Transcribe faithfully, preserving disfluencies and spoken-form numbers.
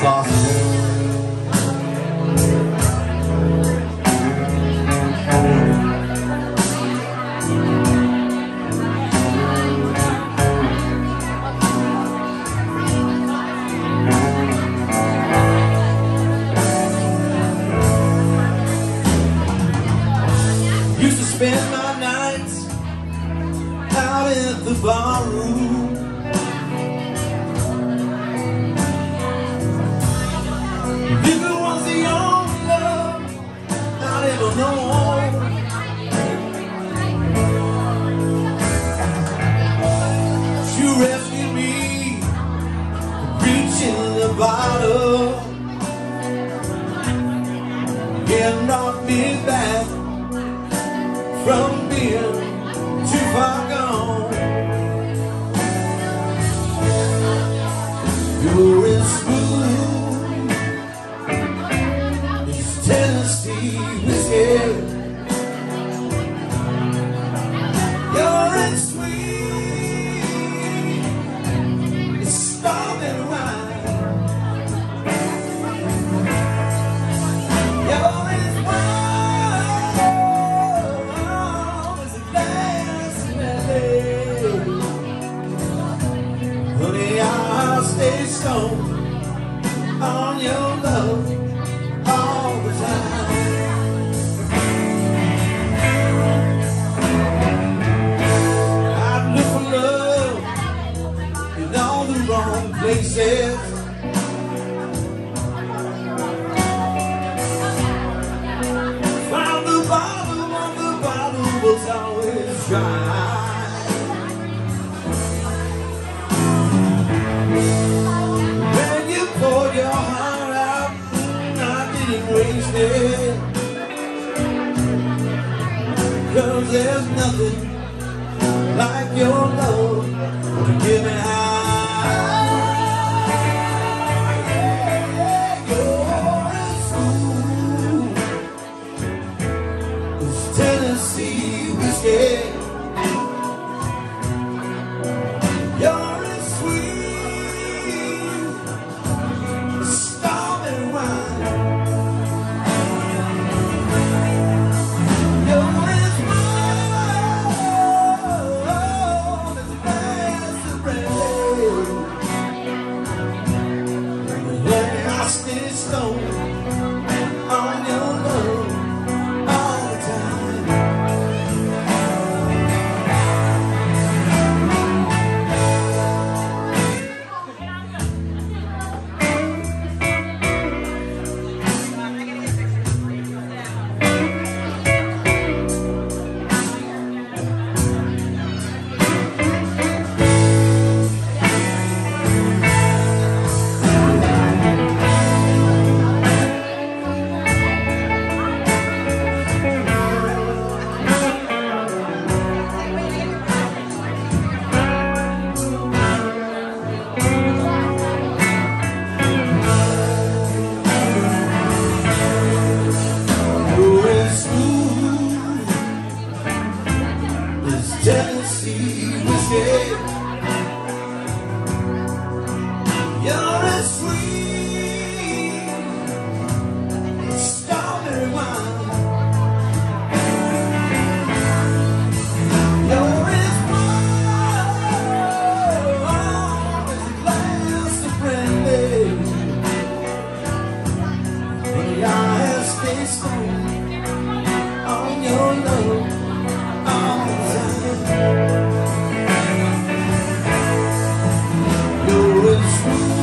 Foster. Used to spend my nights out at the bar room. If it was the only love I'd ever known, you rescued me from reaching the bottom and brought me back from being too far gone. You're as smooth as Tennessee whiskey. You're as sweet as strawberry wine. You're as wild as a glass in L A. Honey, I'll stay stoned on your love all the time. I'd look for love in all the wrong places. Found the bottom of the bottle was always dry. When you poured your heart out, I didn't waste it. 'Cause there's nothing like your love to get me high. You're as smooth as Tennessee whiskey. You're as sweet as strawberry wine. You're as wild as a glass of brandy. Let me I stay stoned on your love all the time. Tennessee whiskey. You're as sweet as strawberry wine. You're as wild as a glass of brandy. Honey, I have stayed stoned on your love all the time. You're as smooth